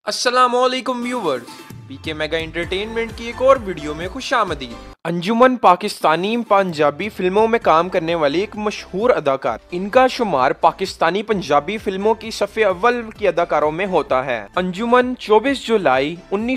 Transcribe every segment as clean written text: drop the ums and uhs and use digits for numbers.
अस्सलामुअलैकुम व्यूवर्स, पीके mega entertainment की एक और वीडियो में खुशामदीद। अंजुमन पाकिस्तानी पंजाबी फिल्मों में काम करने वाली एक मशहूर अदाकार। इनका शुमार पाकिस्तानी पंजाबी फिल्मों की सफ़े अव्वल की अदाकारों में होता है। अंजुमन 24 जुलाई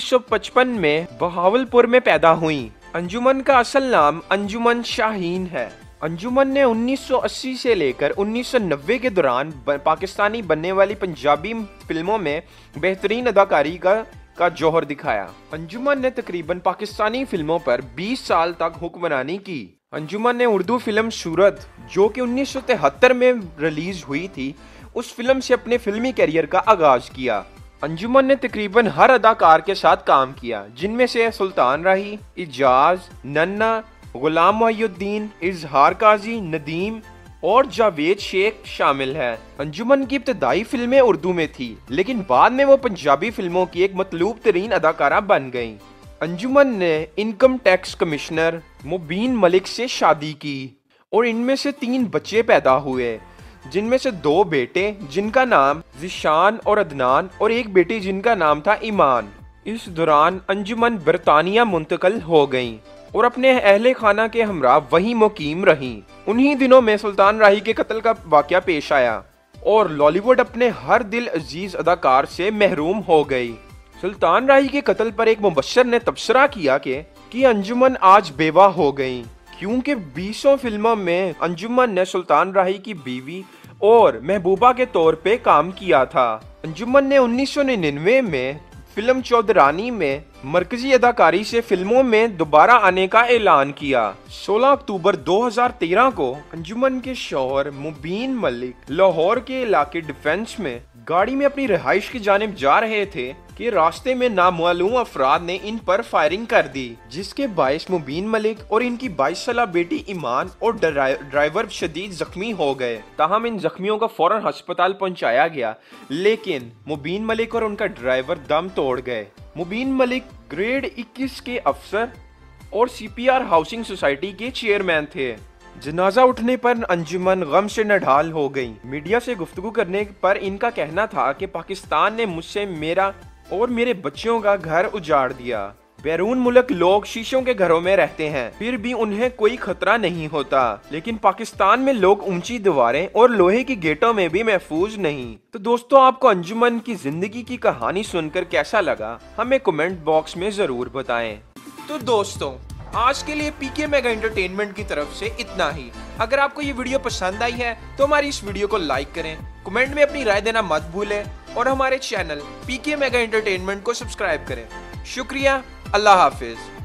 1955 में बहावलपुर में पैदा हुई। अंजुमन का असल नाम अंजुमन शाहीन है। अंजुमन ने 1980 से लेकर 1990 के दौरान पाकिस्तानी बनने वाली पंजाबी फिल्मों में बेहतरीन अदाकारी का जौहर दिखाया। अंजुमन ने तकरीबन पाकिस्तानी फिल्मों पर 20 साल तक हुक्मरानी की। अंजुमन ने उर्दू फिल्म सूरत, जो कि 1973 में रिलीज हुई थी, उस फिल्म से अपने फिल्मी करियर का आगाज किया। अंजुमन ने तकरीबन हर अदाकार के साथ काम किया, जिनमें से सुल्तान राही, इजाज, नन्ना, गुलाम मोहिउद्दीन, इजहार काजी, नदीम और जावेद शेख शामिल हैं। अंजुमन की इब्तदाई फिल्में उर्दू में थी, लेकिन बाद में वो पंजाबी फिल्मों की एक मतलूब तरीन अदाकारा बन गईं। अंजुमन ने income tax commissioner Mubeen Malik से शादी की और इनमें से 3 बच्चे पैदा हुए, जिनमें से 2 बेटे जिनका नाम जिशान और अदनान और एक बेटी जिनका नाम था ईमान। इस दौरान अंजुमन बरतानिया मुंतकिल हो गईं और अपने अहले खाना के हमरा वहीं मुकीम रहीं। उन्हीं दिनों में सुल्तान राही के कत्ल का वाकया पेश आया और लॉलीवुड अपने हर दिल अजीज अदाकार से महरूम हो गई। सुल्तान राही के कत्ल पर एक मुबश्शिर ने तबसरा किया कि अंजुमन आज बेवा हो गई, क्योंकि 20 फिल्मों में अंजुमन ने सुल्तान राही की बीवी और महबूबा के तौर पे काम किया था। अंजुमन ने 1999 में फिल्म चौधरानी में मरकजी अदाकारी से फिल्मों में दोबारा आने का ऐलान किया। 16 अक्टूबर 2013 को अंजुमन के शौहर मुबीन मलिक लाहौर के इलाके डिफेंस में गाड़ी में अपनी रिहाइश की जानिब जा रहे थे कि रास्ते में नामालूम अफराद ने इन पर फायरिंग कर दी, जिसके बायस मुबीन मलिक और इनकी 22 साल बेटी ईमान और ड्राइवर शदीद जख्मी हो गए। ताहम इन जख्मियों को फौरन अस्पताल पहुंचाया गया, लेकिन मुबीन मलिक और उनका ड्राइवर दम तोड़ गए। मुबीन मलिक ग्रेड 21 के अफसर और सीपीआर हाउसिंग सोसाइटी के चेयरमैन थे। जनाजा उठने पर अंजुमन गम से नढाल हो गई। मीडिया से गुफ्तगू करने पर इनका कहना था कि पाकिस्तान ने मुझसे मेरा और मेरे बच्चों का घर उजाड़ दिया। बैरून मुल्क लोग शीशों के घरों में रहते हैं, फिर भी उन्हें कोई खतरा नहीं होता, लेकिन पाकिस्तान में लोग ऊंची दीवारें और लोहे की गेटों में भी महफूज नहीं। तो दोस्तों, आपको अंजुमन की जिंदगी की कहानी सुनकर कैसा लगा, हमें कमेंट बॉक्स में जरूर बताएं। तो दोस्तों, आज के लिए पीके मेगा एंटरटेनमेंट की तरफ से इतना ही। अगर आपको ये वीडियो पसंद आई है तो हमारी इस वीडियो को लाइक करें, कमेंट में अपनी राय देना मत भूलें और हमारे चैनल पीके मेगा एंटरटेनमेंट को सब्सक्राइब करें। शुक्रिया, अल्लाह हाफिज।